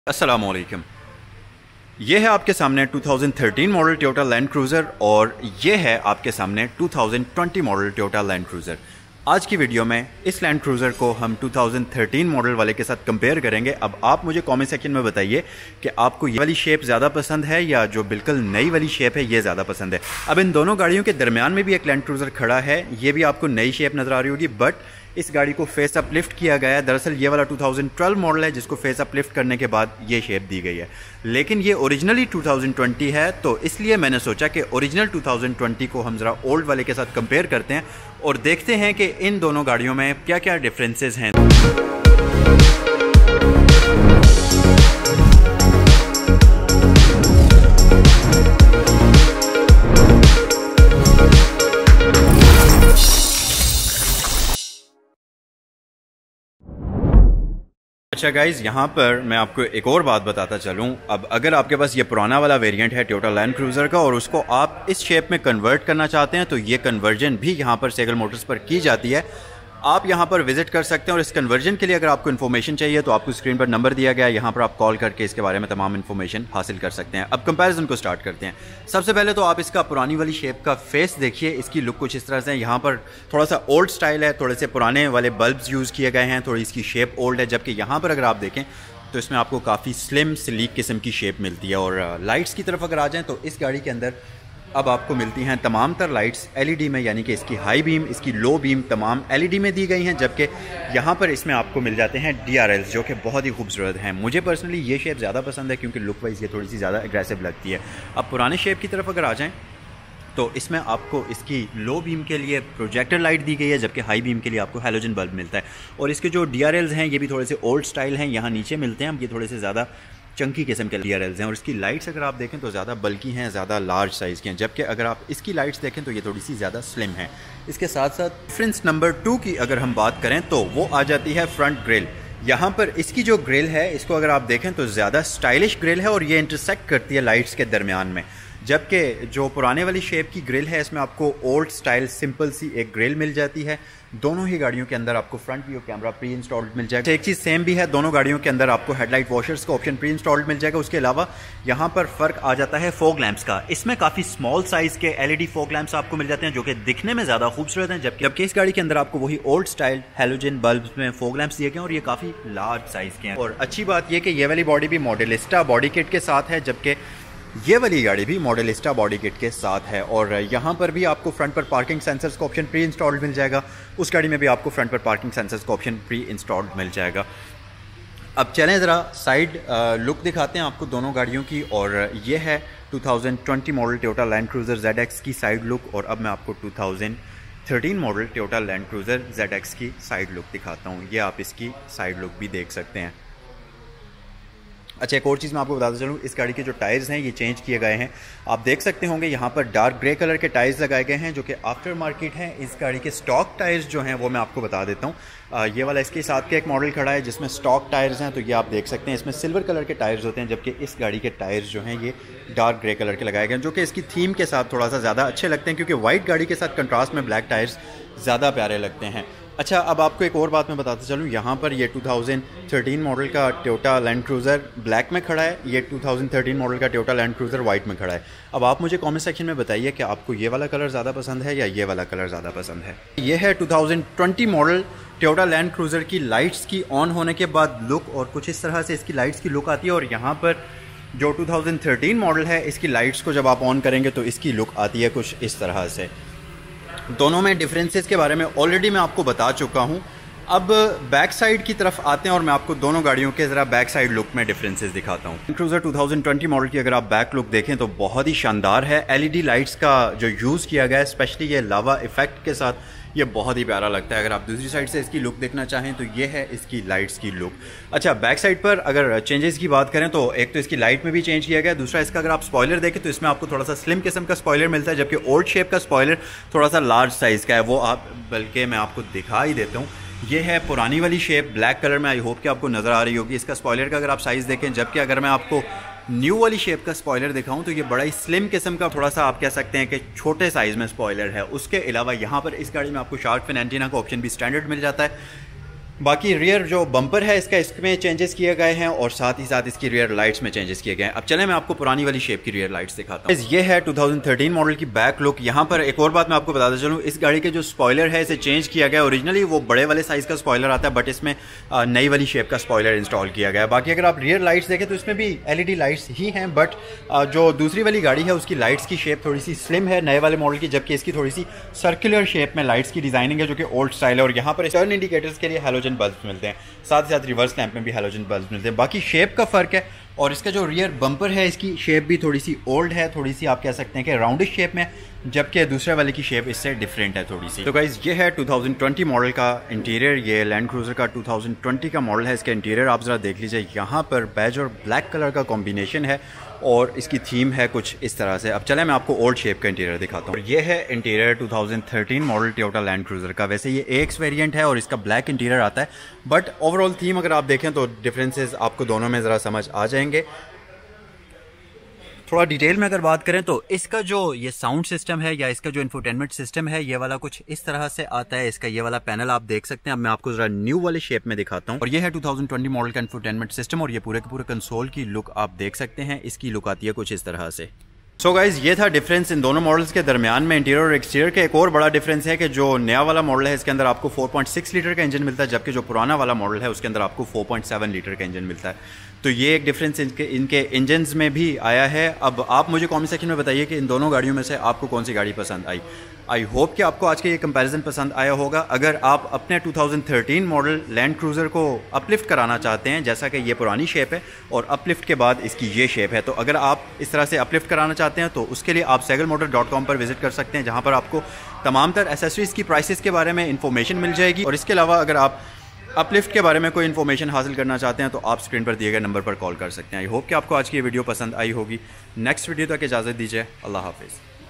अस्सलामुअलैकुम। ये है आपके सामने 2013 मॉडल टोयोटा लैंड क्रूज़र और ये है आपके सामने 2020 मॉडल टोयोटा लैंड क्रूज़र। आज की वीडियो में इस लैंड क्रूज़र को हम 2013 मॉडल वाले के साथ कंपेयर करेंगे। अब आप मुझे कमेंट सेक्शन में बताइए कि आपको ये वाली शेप ज़्यादा पसंद है या जो बिल्कुल नई वाली शेप है ये ज़्यादा पसंद है। अब इन दोनों गाड़ियों के दरमियान में भी एक लैंड क्रूज़र खड़ा है, ये भी आपको नई शेप नज़र आ रही होगी, बट इस गाड़ी को फेस अप लिफ्ट किया गया है। दरअसल ये वाला 2012 मॉडल है जिसको फेस अप लिफ्ट करने के बाद ये शेप दी गई है, लेकिन ये ओरिजिनली 2020 है, तो इसलिए मैंने सोचा कि ओरिजिनल 2020 को हम ज़रा ओल्ड वाले के साथ कंपेयर करते हैं और देखते हैं कि इन दोनों गाड़ियों में क्या क्या डिफरेंसेस हैं। अच्छा गाइज़, यहाँ पर मैं आपको एक और बात बताता चलूँ। अब अगर आपके पास ये पुराना वाला वेरिएंट है टोयोटा लैंड क्रूज़र का और उसको आप इस शेप में कन्वर्ट करना चाहते हैं तो ये कन्वर्जन भी यहाँ पर सेगल मोटर्स पर की जाती है। आप यहाँ पर विजिट कर सकते हैं और इस कन्वर्जन के लिए अगर आपको इन्फॉर्मेशन चाहिए तो आपको स्क्रीन पर नंबर दिया गया है, यहाँ पर आप कॉल करके इसके बारे में तमाम इन्फॉर्मेशन हासिल कर सकते हैं। अब कंपैरिजन को स्टार्ट करते हैं। सबसे पहले तो आप इसका पुरानी वाली शेप का फेस देखिए, इसकी लुक कुछ इस तरह से है। यहाँ पर थोड़ा सा ओल्ड स्टाइल है, थोड़े से पुराने वाले बल्ब्स यूज़ किए गए हैं, थोड़ी इसकी शेप ओल्ड है, जबकि यहाँ पर अगर आप देखें तो इसमें आपको काफ़ी स्लिम स्लीक किस्म की शेप मिलती है। और लाइट्स की तरफ अगर आ जाएँ तो इस गाड़ी के अंदर अब आपको मिलती हैं तमाम तर लाइट्स एलईडी में, यानी कि इसकी हाई बीम, इसकी लो बीम तमाम एलईडी में दी गई हैं, जबकि यहाँ पर इसमें आपको मिल जाते हैं डीआरएल्स जो कि बहुत ही खूबसूरत हैं। मुझे पर्सनली ये शेप ज़्यादा पसंद है क्योंकि लुक वाइज ये थोड़ी सी ज़्यादा एग्रेसिव लगती है। अब पुराने शेप की तरफ अगर आ जाएँ तो इसमें आपको इसकी लो बीम के लिए प्रोजेक्टर लाइट दी गई है, जबकि हाई बीम के लिए आपको हैलोजन बल्ब मिलता है। और इसके जो डीआरएल्स हैं ये भी थोड़े से ओल्ड स्टाइल हैं, यहाँ नीचे मिलते हैं, ये थोड़े से ज़्यादा चंकी किस्म के डीआरएल्स हैं। और इसकी लाइट्स अगर आप देखें तो ज़्यादा बल्कि हैं, ज़्यादा लार्ज साइज़ की हैं, जबकि अगर आप इसकी लाइट्स देखें तो ये थोड़ी सी ज़्यादा स्लिम है। इसके साथ साथ डिफरेंस नंबर 2 की अगर हम बात करें तो वो आ जाती है फ्रंट ग्रिल। यहाँ पर इसकी जो ग्रिल है इसको अगर आप देखें तो ज़्यादा स्टाइलिश ग्रिल है और ये इंटरसेक्ट करती है लाइट्स के दरमियान में, जबकि जो पुराने वाली शेप की ग्रिल है इसमें आपको ओल्ड स्टाइल सिंपल सी एक ग्रिल मिल जाती है। दोनों ही गाड़ियों के अंदर आपको front view camera pre installed मिल जाएगा। एक चीज़ सेम भी है, दोनों गाड़ियों के अंदर आपको हेडलाइट वॉशर्स का ऑप्शन प्री इंस्टॉल्ड मिल जाएगा। उसके अलावा यहाँ पर फ़र्क आ जाता है फॉग लैंप्स का। इसमें काफ़ी स्मॉल साइज़ के एलईडी फॉग लैंप्स आपको मिल जाते हैं जो कि दिखने में ज़्यादा खूबसूरत हैं, जबकि इस गाड़ी के अंदर आपको वही ओल्ड स्टाइल हैलोजन बल्ब में फॉग लैंप्स दिए गए हैं और ये काफ़ी लार्ज साइज़ के हैं। और अच्छी बात यह कि ये वाली बॉडी भी मॉडलिस्टा बॉडी किट के साथ है, जबकि ये वाली गाड़ी भी मॉडलिस्टा बॉडी किट के साथ है। और यहाँ पर भी आपको फ्रंट पर पार्किंग सेंसर्स का ऑप्शन प्री इंस्टॉल्ड मिल जाएगा, उस गाड़ी में भी आपको फ्रंट पर पार्किंग सेंसर्स का ऑप्शन प्री इंस्टॉल्ड मिल जाएगा। अब चलें ज़रा साइड लुक दिखाते हैं आपको दोनों गाड़ियों की। और ये है 2020 model Toyota Land Cruiser ZX की साइड लुक, और अब मैं आपको 2013 model Toyota Land Cruiser ZX की साइड लुक दिखाता हूँ। ये आप इसकी साइड लुक भी देख सकते हैं। अच्छा, एक और चीज़ मैं आपको बताता चलूँ, इस गाड़ी के जो टायर्स हैं ये चेंज किए गए हैं। आप देख सकते होंगे यहाँ पर डार्क ग्रे कलर के टायर्स लगाए गए हैं जो कि आफ्टर मार्केट हैं। इस गाड़ी के स्टॉक टायर्स जो हैं वो मैं आपको बता देता हूँ। ये वाला इसके साथ का एक मॉडल खड़ा है जिसमें स्टॉक टायर्स हैं, तो ये आप देख सकते हैं इसमें सिल्वर कलर के टायर्स होते हैं, जबकि इस गाड़ी के टायर्स जो हैं ये डार्क ग्रे कलर के लगाए गए हैं, जो कि इसकी थीम के साथ थोड़ा सा ज़्यादा अच्छे लगते हैं क्योंकि वाइट गाड़ी के साथ कंट्रास्ट में ब्लैक टायर्स ज़्यादा प्यारे लगते हैं। अच्छा, अब आपको एक और बात मैं बताता चलूँ, यहाँ पर ये 2013 मॉडल का टोयोटा लैंड क्रूज़र ब्लैक में खड़ा है, ये 2013 मॉडल का टोयोटा लैंड क्रूज़र वाइट में खड़ा है। अब आप मुझे कमेंट सेक्शन में बताइए कि आपको ये वाला कलर ज़्यादा पसंद है या ये वाला कलर ज़्यादा पसंद है। ये है 2020 मॉडल टोयोटा लैंड क्रूज़र की लाइट्स की ऑन होने के बाद लुक, और कुछ इस तरह से इसकी लाइट्स की लुक आती है। और यहाँ पर जो 2013 मॉडल है इसकी लाइट्स को जब आप ऑन करेंगे तो इसकी लुक आती है कुछ इस तरह से। दोनों में डिफरेंसेस के बारे में ऑलरेडी मैं आपको बता चुका हूं। अब बैक साइड की तरफ आते हैं और मैं आपको दोनों गाड़ियों के ज़रा बैक साइड लुक में डिफरेंसेस दिखाता हूं। क्रूज़र 2020 मॉडल की अगर आप बैक लुक देखें तो बहुत ही शानदार है। एलईडी लाइट्स का जो यूज़ किया गया है, स्पेशली ये लावा इफेक्ट के साथ, ये बहुत ही प्यारा लगता है। अगर आप दूसरी साइड से इसकी लुक देखना चाहें तो ये है इसकी लाइट्स की लुक। अच्छा, बैक साइड पर अगर चेंजेस की बात करें तो एक तो इसकी लाइट में भी चेंज किया गया है, दूसरा इसका अगर आप स्पॉइलर देखें तो इसमें आपको थोड़ा सा स्लिम किस्म का स्पॉइलर मिलता है, जबकि ओल्ड शेप का स्पॉइलर थोड़ा सा लार्ज साइज़ का है। वो आप बल्कि मैं आपको दिखा ही देता हूँ। ये है पुरानी वाली शेप ब्लैक कलर में, आई होप कि आपको नज़र आ रही होगी। इसका स्पॉइलर का अगर आप साइज़ देखें, जबकि अगर मैं आपको न्यू वाली शेप का स्पॉइलर दिखाऊं तो ये बड़ा ही स्लिम किस्म का, थोड़ा सा आप कह सकते हैं कि छोटे साइज़ में स्पॉइलर है। उसके अलावा यहाँ पर इस गाड़ी में आपको शार्क फिन एंटीना का ऑप्शन भी स्टैंडर्ड मिल जाता है। बाकी रियर जो बम्पर है इसका, इसमें चेंजेस किए गए हैं और साथ ही साथ इसकी रियर लाइट्स में चेंजेस किए गए हैं। अब चलें मैं आपको पुरानी वाली शेप की रियर लाइट्स दिखाता हूँ। ये है 2013 मॉडल की बैक लुक। यहाँ पर एक और बात मैं आपको बताता चलूँ, इस गाड़ी के जो स्पॉइलर है इसे चेंज किया गया। ओरिजिनली वो बड़े वाले साइज़ का स्पॉइलर आता है, बट इसमें नई वाली शेप का स्पॉइलर इंस्टॉल किया गया है। बाकी अगर आप रियर लाइट्स देखें तो इसमें भी LED लाइट्स ही हैं, बट जो दूसरी वाली गाड़ी है उसकी लाइट्स की शेप थोड़ी सी स्लिम है नए वाले मॉडल की, जबकि इसकी थोड़ी सी सर्कुलर शेप में लाइट्स की डिजाइनिंग है जो कि ओल्ड स्टाइल है। और यहाँ पर टर्न इंडिकेटर्स के लिए हैलोजन बल्ब मिलते हैं, साथ ही साथ रिवर्स लैंप में भी हैलोजन बल्ब मिलते हैं। बाकी शेप का फ़र्क है। और इसका जो रियर बम्पर है इसकी शेप भी थोड़ी सी ओल्ड है, थोड़ी सी आप कह सकते हैं कि राउंडिश शेप में, जबकि दूसरे वाले की शेप इससे डिफरेंट है थोड़ी सी। तो गाइस ये है 2020 मॉडल का इंटीरियर, ये लैंड क्रूज़र का 2020 का मॉडल है। इसका इंटीरियर आप ज़रा देख लीजिए, यहाँ पर बेज और ब्लैक कलर का कॉम्बिनेशन है और इसकी थीम है कुछ इस तरह से। अब चले मैं आपको ओल्ड शेप का इंटीरियर दिखाता हूँ। ये है interior 2013 model Toyota Land Cruiser का। वैसे ये AX वेरिएंट है और इसका ब्लैक इंटीरियर आता है, बट ओवरऑल थीम अगर आप देखें तो डिफरेंसेस आपको दोनों में ज़रा समझ आ जाएंगे। थोड़ा डिटेल में अगर बात करें तो इसका जो ये साउंड सिस्टम है या इसका जो इंफोटेनमेंट सिस्टम है ये वाला कुछ इस तरह से आता है। इसका ये वाला पैनल आप देख सकते हैं। अब मैं आपको जरा न्यू वाले शेप में दिखाता हूँ। और ये है 2020 मॉडल का इंफोटेनमेंट सिस्टम और ये पूरे के पूरे कंसोल की लुक आप देख सकते हैं। इसकी लुक आती है कुछ इस तरह से। सो गाइज ये था डिफरेंस इन दोनों मॉडल्स के दरमियान में इंटीरियर और एक्सटीरियर के। एक और बड़ा डिफरेंस है कि जो नया वाला मॉडल है इसके अंदर आपको 4.6 लीटर का इंजन मिलता है, जबकि जो पुराना वाला मॉडल है उसके अंदर आपको 4.7 लीटर का इंजन मिलता है। तो ये एक डिफरेंस इनके इंजन्स में भी आया है। अब आप मुझे कमेंट सेक्शन में बताइए कि इन दोनों गाड़ियों में से आपको कौन सी गाड़ी पसंद आई। आई होप कि आपको आज के ये कंपैरिजन पसंद आया होगा। अगर आप अपने 2013 मॉडल लैंड क्रूज़र को अपलिफ्ट कराना चाहते हैं, जैसा कि ये पुरानी शेप है और अपलिफ्ट के बाद इसकी ये शेप है, तो अगर आप इस तरह से अपलिफ्ट कराना चाहते हैं तो उसके लिए आप segalmotor.com पर विजिट कर सकते हैं, जहाँ पर आपको तमाम तर एसेसरीज़ की प्राइसेस के बारे में इंफॉर्मेशन मिल जाएगी। और इसके अलावा अगर आप अपलिफ्ट के बारे में कोई इन्फॉर्मेशन हासिल करना चाहते हैं तो आप स्क्रीन पर दिए गए नंबर पर कॉल कर सकते हैं। आई होप कि आपको आज की ये वीडियो पसंद आई होगी। नेक्स्ट वीडियो तक इजाज़त दीजिए। अल्लाह हाफिज़।